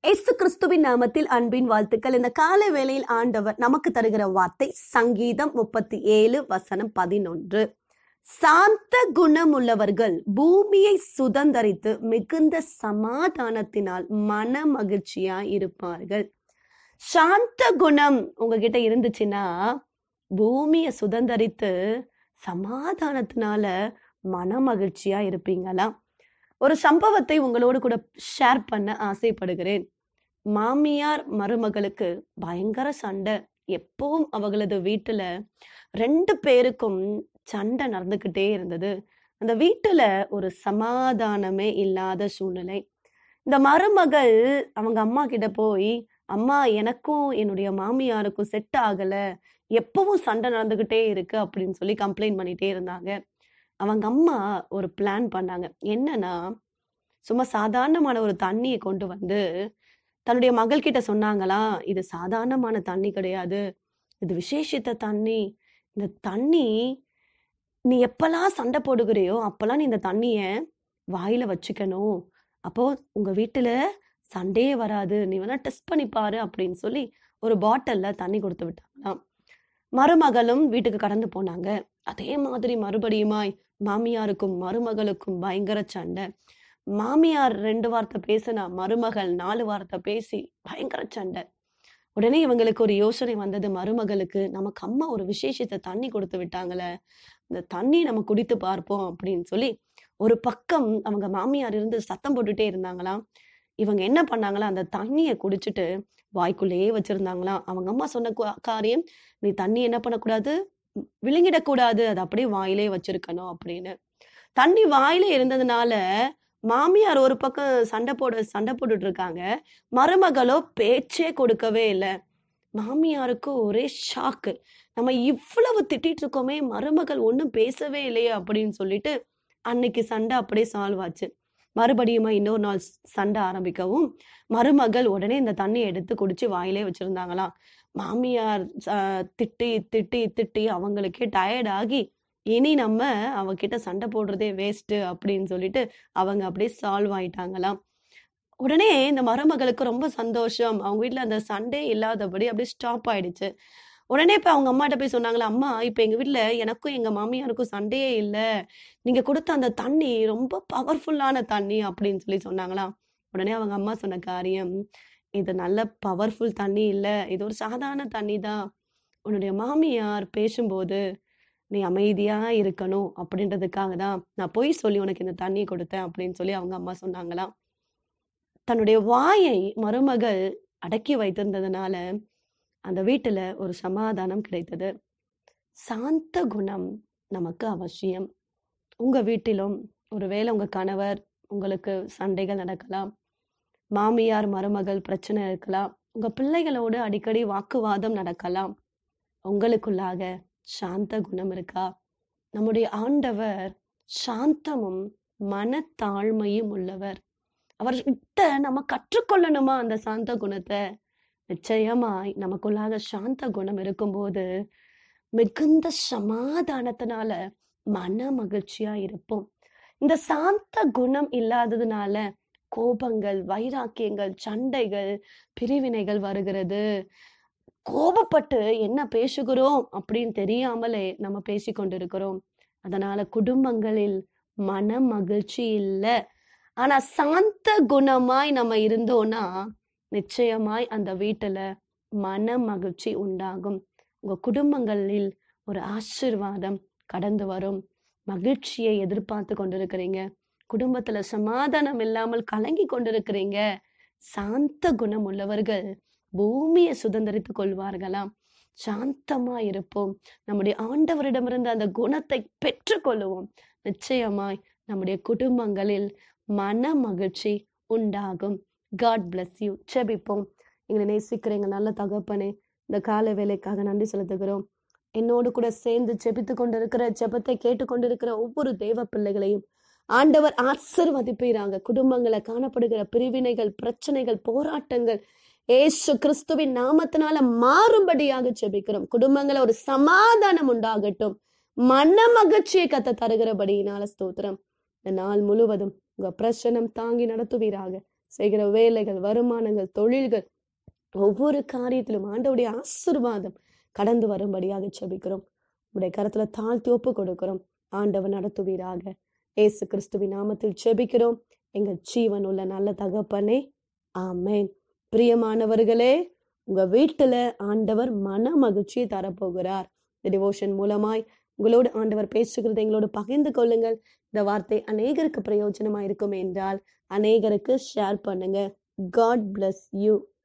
இயேசு கிறிஸ்துவின் நாமத்தில் அன்பின் வாழ்த்துக்கள். இந்த கால வேளையில் ஆண்டவர் நமக்கு தருகிற வார்த்தை சங்கீதம் 37:11. சாந்த குணமுள்ளவர்கள் பூமியை சுதந்தரித்து மிகுந்த சமாதானத்தினால் மன மகிழ்ச்சியா இருப்பார்கள். சாந்த குணம் உங்ககிட்ட இருந்துச்சுன்னா பூமியை சுதந்தரித்து சமாதானத்தினால மன மகிழ்ச்சியா இருப்பீங்களா? ஒரு சம்பவத்தை உங்களோடு கூட ஷேர் பண்ண ஆசைப்படுகிறேன். மாமியார் மருமகளுக்கு பயங்கர சண்டை. எப்பவும் அவங்களது வீட்டுல 2 பேருக்கும் சண்டை நடந்துகிட்டே இருந்தது. அந்த வீட்டுல ஒரு சமாதானமே இல்லாத சூழ்நிலை. இந்த மருமகள் அவங்க அம்மா கிட்ட போய், அம்மா எனக்கும் என்னுடைய மாமியாருக்கும் செட் ஆகல, எப்பவும் சண்டை நடந்துகிட்டே இருக்கு அப்படின்னு சொல்லி கம்ப்ளைண்ட் பண்ணிட்டே இருந்தாங்க. அவங்க அம்மா ஒரு பிளான் பண்ணாங்க. என்னன்னா, சும்மா சாதாரணமான ஒரு தண்ணியை கொண்டு வந்து தன்னுடைய மகள் கிட்ட சொன்னாங்களாம், இது சாதாரணமான தண்ணி கிடையாது, இது விசேஷித்த தண்ணி. இந்த தண்ணி நீ எப்பெல்லாம் சண்டை போடுகிறியோ அப்பெல்லாம் நீ இந்த தண்ணிய வாயில வச்சுக்கணும், அப்போ உங்க வீட்டுல சண்டையே வராது, நீ வேணா டெஸ்ட் பண்ணி பாரு அப்படின்னு சொல்லி ஒரு பாட்டில்ல தண்ணி கொடுத்து விட்டாங்களாம். மருமகளும் வீட்டுக்கு கடந்து போனாங்க. அதே மாதிரி மறுபடியுமாய் மாமியாருக்கும் மருமகளுக்கும் பயங்கர சண்டை. மாமியார் 2 வார்த்தை பேசினா மருமகள் 4 வார்த்தை பேசி பயங்கர சண்டை. உடனே இவங்களுக்கு ஒரு யோசனை வந்தது. மருமகளுக்கு, நமக்கு அம்மா ஒரு விசேஷத்தை தண்ணி கொடுத்து விட்டாங்களே, இந்த தண்ணி நம்ம குடித்து பார்ப்போம் அப்படின்னு சொல்லி ஒரு பக்கம் அவங்க மாமியார் இருந்து சத்தம் போட்டுட்டே இருந்தாங்களாம். இவங்க என்ன பண்ணாங்களா, அந்த தண்ணியை குடிச்சிட்டு வாய்க்குள்ளேயே வச்சிருந்தாங்களாம். அவங்க அம்மா சொன்ன காரியம், நீ தண்ணி என்ன பண்ணக்கூடாது, விழுங்கிடக்கூடாது, அது அப்படியே வாயிலே வச்சிருக்கணும் அப்படின்னு. தண்ணி வாயில இருந்ததுனால மாமியார் ஒரு பக்கம் சண்டை போட்டுட்டு இருக்காங்க, மருமகளோ பேச்சே கொடுக்கவே இல்லை. மாமியாருக்கு ஒரே ஷாக்கு, நம்ம இவ்வளவு திட்டிட்டு இருக்கோமே, மருமகள் ஒன்றும் பேசவே இல்லையே அப்படின்னு சொல்லிட்டு அன்னைக்கு சண்டை அப்படியே சால்வ் ஆச்சு. மறுபடியுமா இன்னொரு நாள் சண்டை ஆரம்பிக்கவும் மருமகள் உடனே இந்த தண்ணியை எடுத்து குடிச்சு வாயிலே வச்சிருந்தாங்களாம். மாமியார் திட்டி திட்டி திட்டி அவங்களுக்கே டயர்ட் ஆகி, இனி நம்ம அவகிட்ட சண்டை போடுறதே வேஸ்ட் அப்படின்னு சொல்லிட்டு அவங்க அப்படியே சால்வ் ஆயிட்டாங்களாம். உடனே இந்த மருமகளுக்கு ரொம்ப சந்தோஷம். அவங்க வீட்டுல அந்த சண்டே இல்லாதபடி அப்படியே ஸ்டாப் ஆயிடுச்சு. உடனே இப்ப அவங்க அம்மாட்ட போய் சொன்னாங்களா, அம்மா இப்ப எங்க வீட்டுல எனக்கும் எங்க மாமியாருக்கும் சண்டையே இல்லை, நீங்க கொடுத்த அந்த தண்ணி ரொம்ப பவர்ஃபுல்லான தண்ணி அப்படின்னு சொல்லி சொன்னாங்களாம். உடனே அவங்க அம்மா சொன்ன காரியம், இது நல்ல பவர்ஃபுல் தண்ணி இல்லை, இது ஒரு சாதாரண தண்ணி தான். உன்னுடைய மாமியார் பேசும்போது நீ அமைதியா இருக்கணும் அப்படின்றதுக்காக தான் நான் போய் சொல்லி உனக்கு இந்த தண்ணியை கொடுத்தேன் அப்படின்னு சொல்லி அவங்க அம்மா சொன்னாங்களாம். தன்னுடைய வாயை மருமகள் அடக்கி வைத்திருந்ததுனால அந்த வீட்டுல ஒரு சமாதானம் கிடைத்தது. சாந்த குணம் நமக்கு அவசியம். உங்க வீட்டிலும் ஒருவேளை உங்க கணவர் உங்களுக்கு சண்டைகள் நடக்கலாம், மாமியார் மருமகள் பிரச்சனை இருக்கலாம், உங்க பிள்ளைகளோடு அடிக்கடி வாக்குவாதம் நடக்கலாம். உங்களுக்குள்ளாக சாந்த குணம் இருக்கா? நம்முடைய ஆண்டவர் சாந்தமும் மனத்தாழ்மையும் உள்ளவர். அவர்கிட்ட நம்ம கற்றுக்கொள்ளணுமா அந்த சாந்த குணத்தை? நிச்சயமாய் நமக்குள்ளாக சாந்த குணம் இருக்கும்போது மிகுந்த சமாதானத்தினால மன மகிழ்ச்சியா இருப்போம். இந்த சாந்த குணம் இல்லாததுனால கோபங்கள், வைராக்கியங்கள், சண்டைகள், பிரிவினைகள் வருகிறது. கோபப்பட்டு என்ன பேசுகிறோம் அப்படின்னு தெரியாமலே நம்ம பேசிக்கொண்டிருக்கிறோம். அதனால குடும்பங்களில் மன மகிழ்ச்சி இல்லை. ஆனா சாந்த குணமாய் நம்ம இருந்தோம்னா நிச்சயமாய் அந்த வீட்டுல மன மகிழ்ச்சி உண்டாகும். உங்க குடும்பங்களில் ஒரு ஆசீர்வாதம் கடந்து வரும். மகிழ்ச்சியை எதிர்பார்த்து கொண்டிருக்கிறீங்க, குடும்பத்துல சமாதானம் இல்லாமல் கலங்கி கொண்டிருக்கிறீங்க, சாந்த குணம் உள்ளவர்கள் பூமியை சுதந்திரித்துக் கொள்வார்களாம். சாந்தமா இருப்போம். நம்முடைய ஆண்டவரிடமிருந்து அந்த குணத்தை பெற்று கொள்ளுவோம். நிச்சயமாய் நம்முடைய குடும்பங்களில் மன மகிழ்ச்சி உண்டாகும். God bless you. செபிப்போம். எங்களை நேசிக்கிறீங்க நல்ல தகப்பனே, இந்த கால வேலைக்காக நன்றி செலுத்துகிறோம். என்னோடு கூட சேர்ந்து செபித்து கொண்டிருக்கிற, ஜெபத்தை கேட்டுக்கொண்டிருக்கிற ஒவ்வொரு தேவ பிள்ளைகளையும் ஆண்டவர் ஆசீர்வதிப்பீராங்க. குடும்பங்களை காணப்படுகிற பிரிவினைகள், பிரச்சனைகள், போராட்டங்கள் ஏசு கிறிஸ்துவின் நாமத்தினால மாறும்படியாக செபிக்கிறோம். குடும்பங்களை ஒரு சமாதானம் உண்டாகட்டும். மன மகிழ்ச்சியை கத்த தருகிறபடியினால ஸ்தோத்திரம். இந்த நாள் முழுவதும் உங்க பிரசனம் தாங்கி நடத்துவீராக. செய்கிற வேலைகள், வருமானங்கள், தொழில்கள், ஒவ்வொரு காரியத்திலும் ஆண்டவருடைய ஆசீர்வாதம் கடந்து வரும்படியாக ஜெபிக்கிறோம். உடைய கரத்துல தாழ்த்தி ஒப்பு கொடுக்கிறோம். ஆண்டவர் நடத்துவீராக. இயேசு கிறிஸ்துவின் நாமத்தில் ஜெபிக்கிறோம் எங்கள் ஜீவன் உள்ள நல்ல தகப்பனே, ஆமென். பிரியமானவர்களே, உங்க வீட்டுல ஆண்டவர் மன மகிழ்ச்சியை தரப்போகிறார். இந்த டிவோஷன் மூலமாய் உங்களோடு ஆண்டவர் பேசுகிறதை எங்களோடு பகிர்ந்து கொள்ளுங்கள். இந்த வார்த்தை அநேகருக்கு பிரயோஜனமா இருக்கும் என்றால் அநேகருக்கு ஷேர் பண்ணுங்க. God bless you.